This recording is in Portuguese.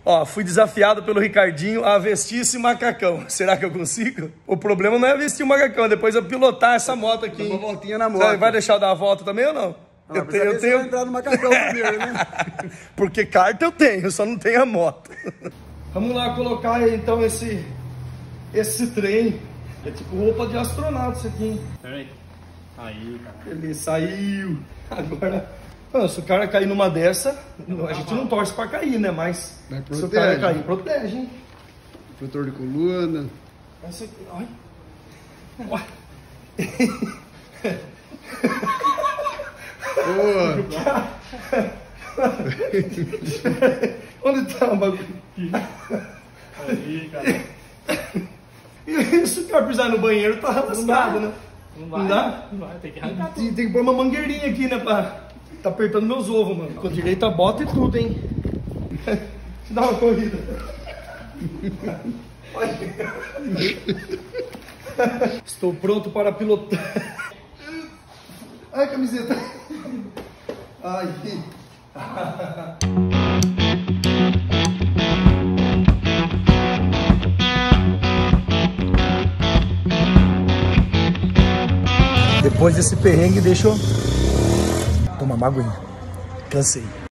Ó, fui desafiado pelo Ricardinho a vestir esse macacão. Será que eu consigo? O problema não é vestir o macacão, depois eu pilotar essa moto aqui. Uma voltinha na moto. Você vai deixar eu dar a volta também ou não? Não, eu tenho entrar no macacão primeiro, né? Porque carta eu tenho, só não tenho a moto. Vamos lá colocar então esse trem. É tipo roupa de astronauta isso aqui, hein? Peraí. Aí, cara. Ele saiu. Agora, se o cara cair numa dessa, a gente não torce pra cair, né? Mas se o cara cair, protege, hein? Protetor de coluna. Essa aqui, olha. Onde tá o bagulho? Aí, cara. E se o cara pisar no banheiro, tá lascado, né? Não dá? Não vai, tem que arrancar. Tem que pôr uma mangueirinha aqui, né? Tá apertando meus ovos, mano. Com direito a bota e tudo, hein? Dá uma corrida. Estou pronto para pilotar. Ai, camiseta. Ai. Depois desse perrengue, deixa eu tomar uma aguinha. Cansei.